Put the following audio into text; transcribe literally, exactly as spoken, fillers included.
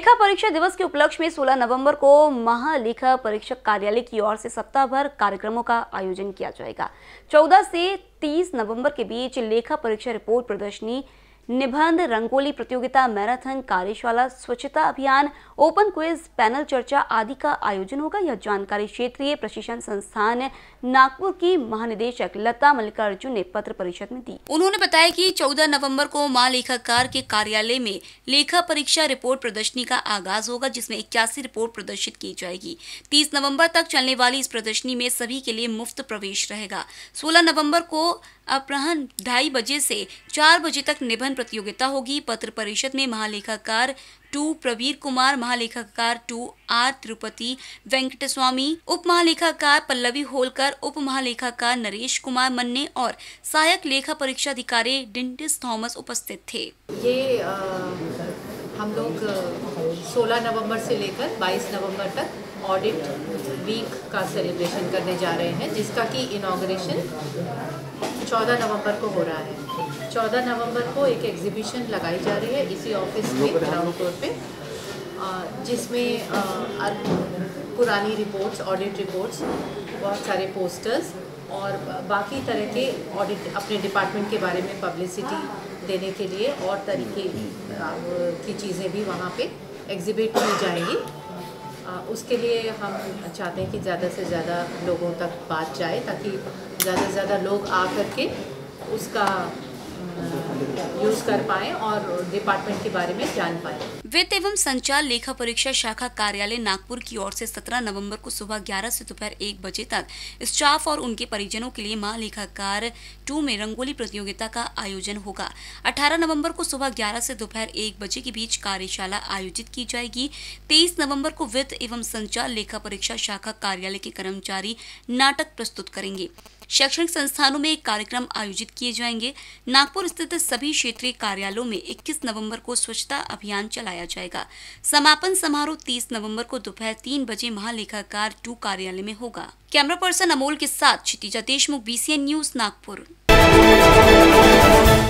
लेखा परीक्षा दिवस के उपलक्ष्य में सोलह नवंबर को महालेखा परीक्षक कार्यालय की ओर से सप्ताह भर कार्यक्रमों का आयोजन किया जाएगा। चौदह से तीस नवंबर के बीच लेखा परीक्षा रिपोर्ट प्रदर्शनी, निबंध, रंगोली प्रतियोगिता, मैराथन, कार्यशाला, स्वच्छता अभियान, ओपन क्विज, पैनल चर्चा आदि का आयोजन होगा। यह जानकारी क्षेत्रीय प्रशिक्षण संस्थान नागपुर की महानिदेशक लता मल्लिकार्जुन ने पत्र परिषद में दी। उन्होंने बताया कि चौदह नवंबर को महालेखाकार के कार्यालय में लेखा परीक्षा रिपोर्ट प्रदर्शनी का आगाज होगा, जिसमें इक्यासी रिपोर्ट प्रदर्शित की जाएगी। तीस नवंबर तक चलने वाली इस प्रदर्शनी में सभी के लिए मुफ्त प्रवेश रहेगा। सोलह नवंबर को अपराह्न ढाई बजे से चार बजे तक निबंध प्रतियोगिता होगी। पत्र परिषद में महालेखाकार टू प्रवीर कुमार, महालेखाकार टू आर तिरुपति वेंकटस्वामी, उप महालेखाकार पल्लवी होलकर, उप महालेखाकार नरेश कुमार मन्ने और सहायक लेखा परीक्षा अधिकारी डिंटिस थॉमस उपस्थित थे। ये आ, हम लोग सोलह नवंबर से लेकर बाईस नवंबर तक ऑडिट वीक का सेलिब्रेशन करने जा रहे हैं, जिसका कि इनॉग्रेशन चौदह नवंबर को हो रहा है। चौदह नवंबर को एक एग्जीबिशन लगाई जा रही है इसी ऑफिस में ग्राउंड फ्लोर पे, जिसमें पुरानी रिपोर्ट्स, ऑडिट रिपोर्ट्स, बहुत सारे पोस्टर्स और बाकी तरह के ऑडिट अपने डिपार्टमेंट के बारे में पब्लिसिटी देने के लिए और तरीके की चीज़ें भी वहाँ पे एग्जिबिट की जाएंगी। उसके लिए हम चाहते हैं कि ज़्यादा से ज़्यादा लोगों तक बात जाए, ताकि ज़्यादा से ज़्यादा लोग आ करके उसका यूज़ कर पाएँ और डिपार्टमेंट के बारे में जान पाएँ। वित्त एवं संचार लेखा परीक्षा शाखा कार्यालय नागपुर की ओर से सत्रह नवंबर को सुबह ग्यारह से दोपहर एक बजे तक स्टाफ और उनके परिजनों के लिए महालेखाकार टू में रंगोली प्रतियोगिता का आयोजन होगा। अठारह नवंबर को सुबह ग्यारह से दोपहर एक बजे के बीच कार्यशाला आयोजित की जाएगी। तेईस नवंबर को वित्त एवं संचार लेखा परीक्षा शाखा कार्यालय के कर्मचारी नाटक प्रस्तुत करेंगे। शैक्षणिक संस्थानों में एक कार्यक्रम आयोजित किए जाएंगे। नागपुर स्थित सभी क्षेत्रीय कार्यालयों में इक्कीस नवंबर को स्वच्छता अभियान चलाया जाएगा। समापन समारोह तीस नवंबर को दोपहर तीन बजे महालेखाकार टू कार्यालय में होगा। कैमरा पर्सन अमोल के साथ Kshitija Deshmukh, B C N news, Nagpur.